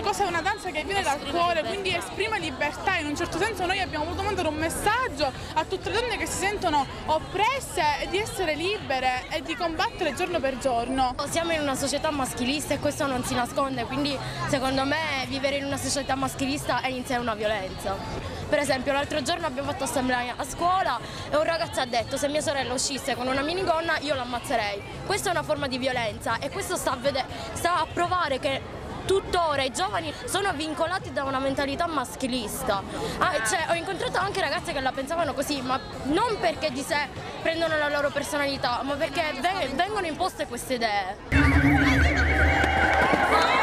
cosa è una danza che viene dal cuore, quindi esprime libertà. In un certo senso noi abbiamo voluto mandare un messaggio a tutte le donne che si sentono oppresse e di essere libere e di combattere giorno per giorno. Siamo in una società maschilista e questo non si nasconde, quindi secondo me vivere in una società maschilista è in sé una violenza. Per esempio l'altro giorno abbiamo fatto assemblea a scuola e un ragazzo ha detto: se mia sorella uscisse con una minigonna io l'ammazzerei. Questa è una forma di violenza e questo sta a provare che tuttora i giovani sono vincolati da una mentalità maschilista. Ho incontrato anche ragazze che la pensavano così, ma non perché di sé prendono la loro personalità, ma perché vengono imposte queste idee.